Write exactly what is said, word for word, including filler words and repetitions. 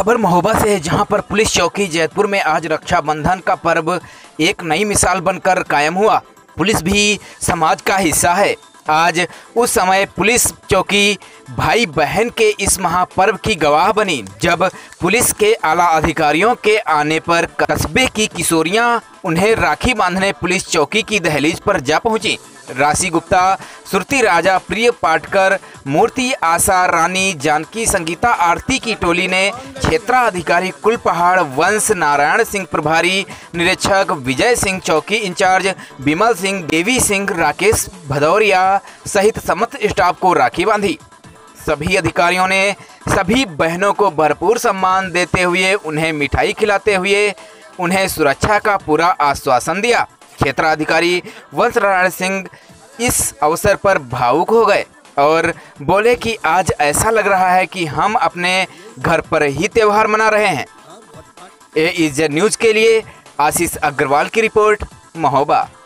खबर महोबा से है, जहां पर पुलिस चौकी जैतपुर में आज रक्षाबंधन का पर्व एक नई मिसाल बनकर कायम हुआ। पुलिस भी समाज का हिस्सा है। आज उस समय पुलिस चौकी भाई बहन के इस महापर्व की गवाह बनी, जब पुलिस के आला अधिकारियों के आने पर कस्बे की किशोरियां उन्हें राखी बांधने पुलिस चौकी की दहलीज पर जा पहुंची। राशि गुप्ता, सुरती राजा, प्रिय पाटकर, मूर्ति, आशा रानी, जानकी, संगीता, आरती की टोली ने क्षेत्राधिकारी कुलपहाड़, वंश नारायण सिंह प्रभारी, निरीक्षक विजय सिंह चौकी इंचार्ज, विमल सिंह, देवी सिंह, राकेश भदौरिया सहित समस्त स्टाफ को राखी बांधी। सभी अधिकारियों ने सभी बहनों को भरपूर सम्मान देते हुए, उन्हें मिठाई खिलाते हुए उन्हें सुरक्षा का पूरा आश्वासन दिया। क्षेत्राधिकारी वंश नारायण सिंह इस अवसर पर भावुक हो गए और बोले कि आज ऐसा लग रहा है कि हम अपने घर पर ही त्यौहार मना रहे हैं। ए इज़ न्यूज़ के लिए आशीष अग्रवाल की रिपोर्ट, महोबा।